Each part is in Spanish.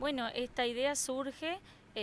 Bueno, esta idea surge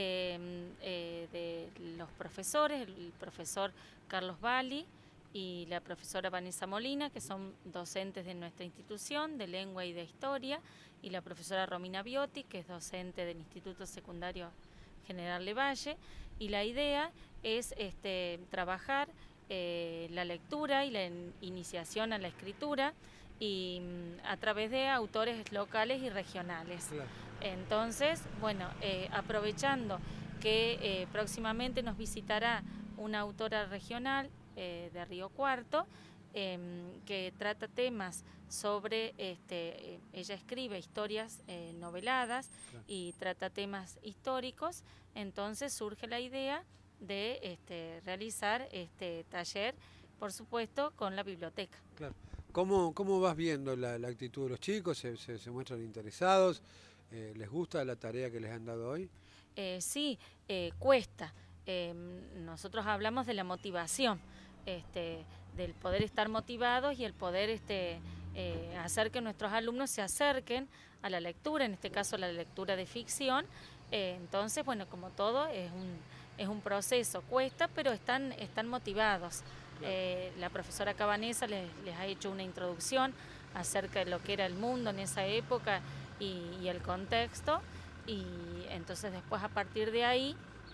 de los profesores, el profesor Carlos Bali y la profesora Vanessa Molina, que son docentes de nuestra institución de lengua y de historia, y la profesora Romina Biotti, que es docente del Instituto Secundario General Levalle, y la idea es trabajar la lectura y la iniciación a la escritura y a través de autores locales y regionales. Claro. Entonces, bueno, aprovechando que próximamente nos visitará una autora regional de Río Cuarto, que trata temas sobre, ella escribe historias noveladas, Claro. y trata temas históricos. Entonces surge la idea de realizar este taller, por supuesto, con la biblioteca. Claro. ¿Cómo vas viendo la actitud de los chicos? ¿Se muestran interesados? ¿Les gusta la tarea que les han dado hoy? Sí, cuesta. Nosotros hablamos de la motivación, del poder estar motivados y el poder hacer que nuestros alumnos se acerquen a la lectura, en este caso a la lectura de ficción. Entonces, bueno, como todo, es un proceso, cuesta, pero están motivados. Claro. La profesora Cabanesa les ha hecho una introducción acerca de lo que era el mundo en esa época y el contexto, y entonces después, a partir de ahí,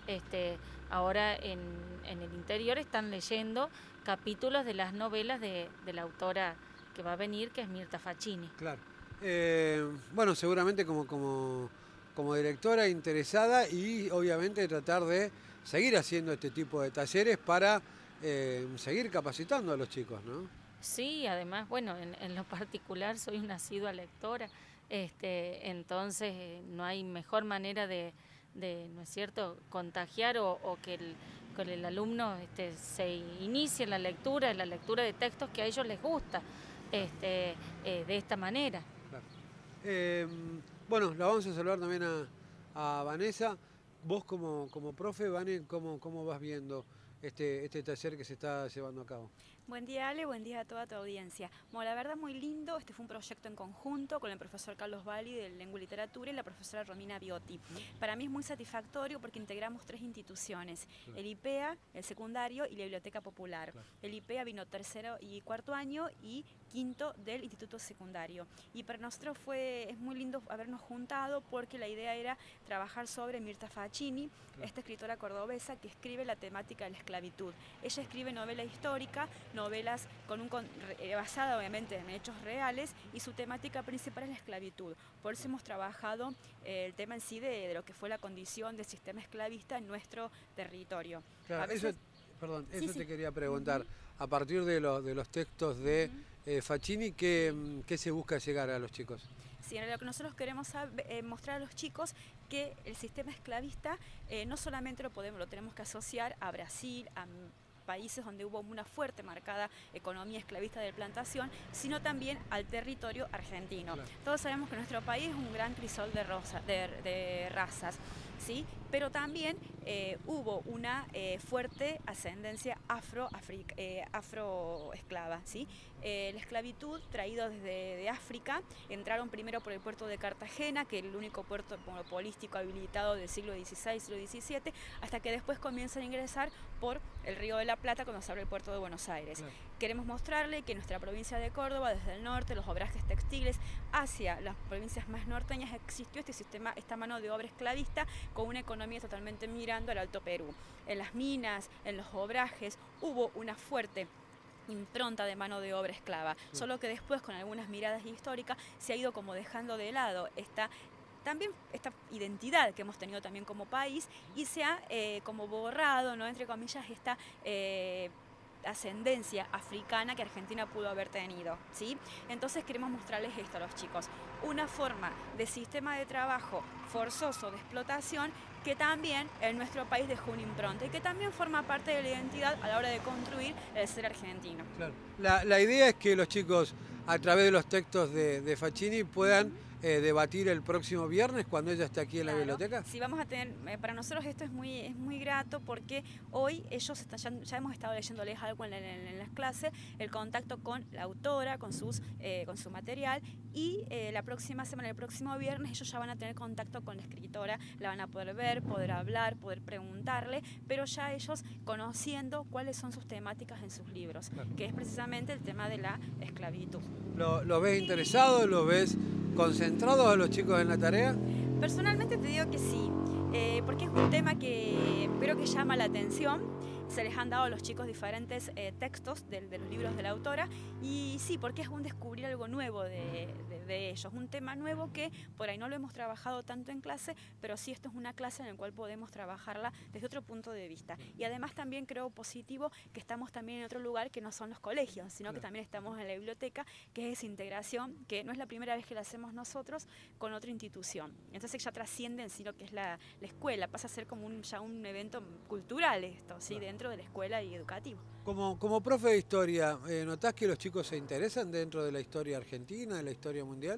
ahora en el interior están leyendo capítulos de las novelas de la autora que va a venir, que es Mirta Facchini. Claro. Bueno, seguramente como directora interesada, y obviamente tratar de seguir haciendo este tipo de talleres para seguir capacitando a los chicos, ¿no? Sí, además, bueno, en lo particular soy una asidua lectora, entonces no hay mejor manera de ¿no es cierto?, contagiar o que el alumno se inicie en la lectura de textos que a ellos les gusta, de esta manera. Claro. Bueno, la vamos a saludar también a Vanessa. Vos como profe, Vane, ¿cómo vas viendo este taller que se está llevando a cabo? Buen día, Ale, buen día a toda tu audiencia. Bueno, la verdad muy lindo, este fue un proyecto en conjunto con el profesor Carlos Bali de Lengua y Literatura y la profesora Romina Biotti. Para mí es muy satisfactorio porque integramos 3 instituciones, Claro. el IPEA, el secundario y la Biblioteca Popular. Claro. El IPEA vino tercero y cuarto año y quinto del Instituto Secundario. Y para nosotros es muy lindo habernos juntado porque la idea era trabajar sobre Mirta Facchini, Claro. esta escritora cordobesa que escribe la temática de la esclavitud. Ella escribe novela histórica, novelas basada obviamente en hechos reales, y su temática principal es la esclavitud. Por eso hemos trabajado el tema en sí de lo que fue la condición del sistema esclavista en nuestro territorio. Claro, perdón, Sí, eso sí. te quería preguntar. A partir de los textos de Facchini, ¿qué se busca llegar a los chicos? Sí, en lo que nosotros queremos mostrar a los chicos que el sistema esclavista no solamente lo tenemos que asociar a Brasil, a países donde hubo una fuerte marcada economía esclavista de plantación, sino también al territorio argentino. Claro. Todos sabemos que nuestro país es un gran crisol de razas, ¿sí? Pero también hubo una fuerte ascendencia afroesclava, ¿sí? La esclavitud traída desde África, entraron primero por el puerto de Cartagena, que es el único puerto monopolístico habilitado del siglo XVI, siglo XVII, hasta que después comienzan a ingresar por el Río de la Plata cuando se abre el puerto de Buenos Aires. Claro. Queremos mostrarle que en nuestra provincia de Córdoba, desde el norte, los obrajes textiles, hacia las provincias más norteñas, existió este sistema, esta mano de obra esclavista, con una economía totalmente mirando al Alto Perú. En las minas, en los obrajes, hubo una fuerte impronta de mano de obra esclava, solo que después, con algunas miradas históricas, se ha ido como dejando de lado también esta identidad que hemos tenido también como país, y se ha como borrado, ¿no?, entre comillas, esta ascendencia africana que Argentina pudo haber tenido, ¿sí? Entonces queremos mostrarles esto a los chicos, una forma de sistema de trabajo forzoso de explotación que también en nuestro país dejó una impronta y que también forma parte de la identidad a la hora de construir el ser argentino. Claro. La idea es que los chicos, a través de los textos de Facchini, puedan debatir el próximo viernes cuando ella esté aquí en la biblioteca? Sí, vamos a tener, para nosotros esto es muy grato porque hoy ellos ya hemos estado leyéndoles algo en las clases, el contacto con la autora, con su material, y la próxima semana, el próximo viernes, ellos ya van a tener contacto con la escritora, la van a poder ver, poder hablar, poder preguntarle, pero ya ellos conociendo cuáles son sus temáticas en sus libros, que es precisamente el tema de la esclavitud. ¿Lo ves interesado? ¿Lo ves concentrados a los chicos en la tarea? Personalmente te digo que sí, porque es un tema que creo que llama la atención. Se les han dado a los chicos diferentes textos de los libros de la autora, y sí, porque es un descubrir algo nuevo de ellos, un tema nuevo que por ahí no lo hemos trabajado tanto en clase, pero sí esto es una clase en la cual podemos trabajarla desde otro punto de vista. Y además también creo positivo que estamos también en otro lugar que no son los colegios, sino que también estamos en la biblioteca, que es esa integración, que no es la primera vez que la hacemos nosotros con otra institución. Entonces ya trasciende en sí lo que es la escuela, pasa a ser como ya un evento cultural esto, ¿sí? Dentro de la escuela y educativo. Como profe de historia, ¿notás que los chicos se interesan dentro de la historia argentina, de la historia mundial?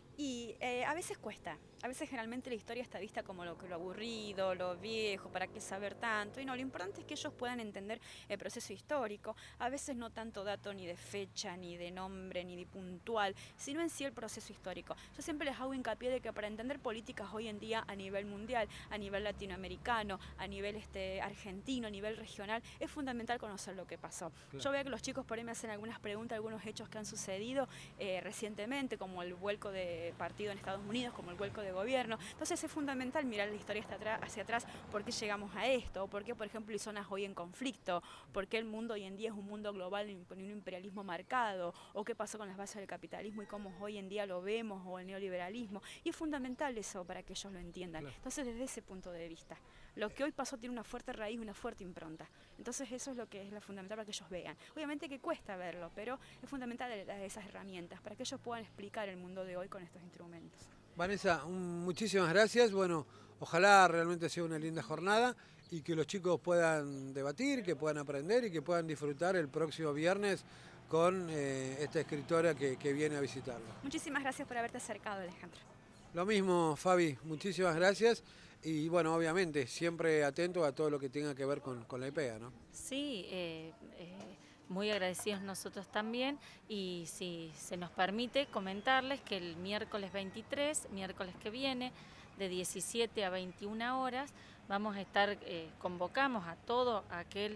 Y a veces cuesta, a veces generalmente la historia está vista como lo aburrido, lo viejo, para qué saber tanto, y no, lo importante es que ellos puedan entender el proceso histórico, a veces no tanto dato ni de fecha, ni de nombre, ni de puntual, sino en sí el proceso histórico. Yo siempre les hago hincapié de que para entender políticas hoy en día a nivel mundial, a nivel latinoamericano, a nivel argentino, a nivel regional, es fundamental conocer lo que pasó. Claro. Yo veo que los chicos por ahí me hacen algunas preguntas, algunos hechos que han sucedido recientemente, como el vuelco de partido en Estados Unidos, como el vuelco de gobierno. Entonces es fundamental mirar la historia hacia atrás, por qué llegamos a esto, por qué, por ejemplo, hay zonas hoy en conflicto, por qué el mundo hoy en día es un mundo global con un imperialismo marcado, o qué pasó con las bases del capitalismo y cómo hoy en día lo vemos, o el neoliberalismo. Y es fundamental eso para que ellos lo entiendan. Claro. Entonces, desde ese punto de vista, lo que hoy pasó tiene una fuerte raíz, una fuerte impronta. Entonces eso es lo que es la fundamental para que ellos vean. Obviamente que cuesta verlo, pero es fundamental esas herramientas para que ellos puedan explicar el mundo de hoy con estos instrumentos. Vanessa, muchísimas gracias. Bueno, ojalá realmente sea una linda jornada y que los chicos puedan debatir, que puedan aprender y que puedan disfrutar el próximo viernes con esta escritora que viene a visitarlo. Muchísimas gracias por haberte acercado, Alejandro. Lo mismo, Fabi, muchísimas gracias. Y bueno, obviamente, siempre atento a todo lo que tenga que ver con la IPEA, ¿no? Sí, muy agradecidos nosotros también, y si se nos permite comentarles que el miércoles 23, miércoles que viene, de 17 a 21 horas, vamos a estar, convocamos a todo aquel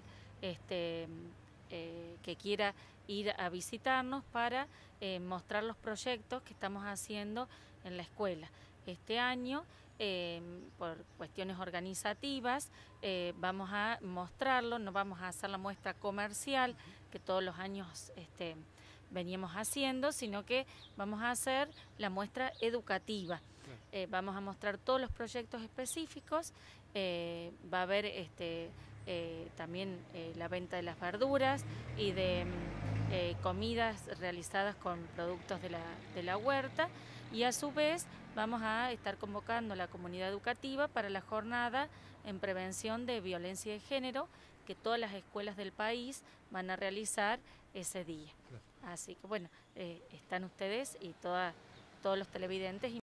que quiera ir a visitarnos para mostrar los proyectos que estamos haciendo en la escuela. Este año, por cuestiones organizativas, vamos a mostrarlo, no vamos a hacer la muestra comercial que todos los años veníamos haciendo, sino que vamos a hacer la muestra educativa. Vamos a mostrar todos los proyectos específicos, va a haber también la venta de las verduras y de comidas realizadas con productos de la huerta, y a su vez vamos a estar convocando a la comunidad educativa para la jornada en prevención de violencia de género que todas las escuelas del país van a realizar ese día. Así que bueno, están ustedes y todos los televidentes